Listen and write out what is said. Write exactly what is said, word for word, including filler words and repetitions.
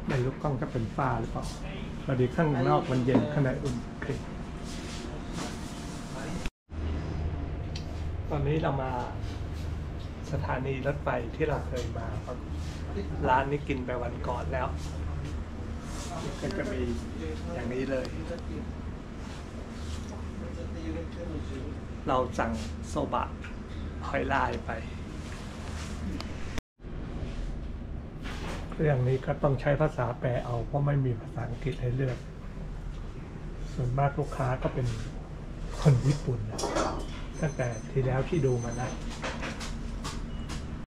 ไม่รู้กล้องจะเป็นฟ้าหรือเปล่าพอดีข้างนอกมันเย็นข้างในอุ่นขึ้นตอนนี้เรามาสถานีรถไฟที่เราเคยมาร้านนี้กินไปวันก่อนแล้วก็จะมีอย่างนี้เลยเราสั่งโซบะหอยลายไปเรื่องนี้ก็ต้องใช้ภาษาแปลเอาเพราะไม่มีภาษาอังกฤษให้เลือกส่วนมากลูกค้าก็เป็นคนญี่ปุ่นนะตั้งแต่ที่แล้วที่ดูมานะ